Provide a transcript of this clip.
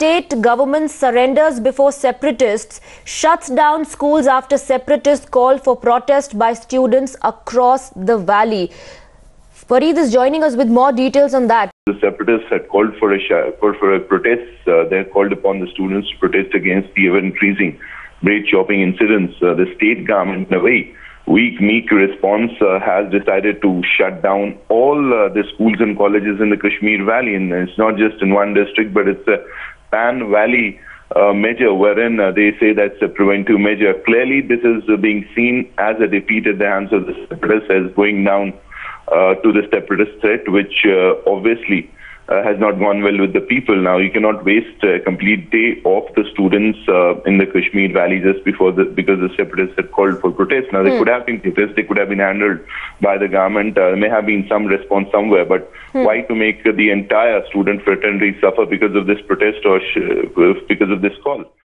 state government surrenders before separatists, shuts down schools after separatists call for protest by students across the valley. Fareed is joining us with more details on that. The separatists had called for a protest. They had called upon the students to protest against the ever-increasing braid shopping incidents. The state government, in a very weak, meek response, has decided to shut down all the schools and colleges in the Kashmir Valley. And it's not just in one district, but it's a pan-valley measure wherein they say that's a preventive measure. Clearly, this is being seen as a defeat at the hands of the separatists, as going down to the separatist threat, which obviously has not gone well with the people. Now, you cannot waste a complete day of the students in the Kashmir Valley just because the separatists had called for protests. Now, there could have been protests, they could have been handled by the government. There may have been some response somewhere, but why to make the entire student fraternity suffer because of this protest or because of this call?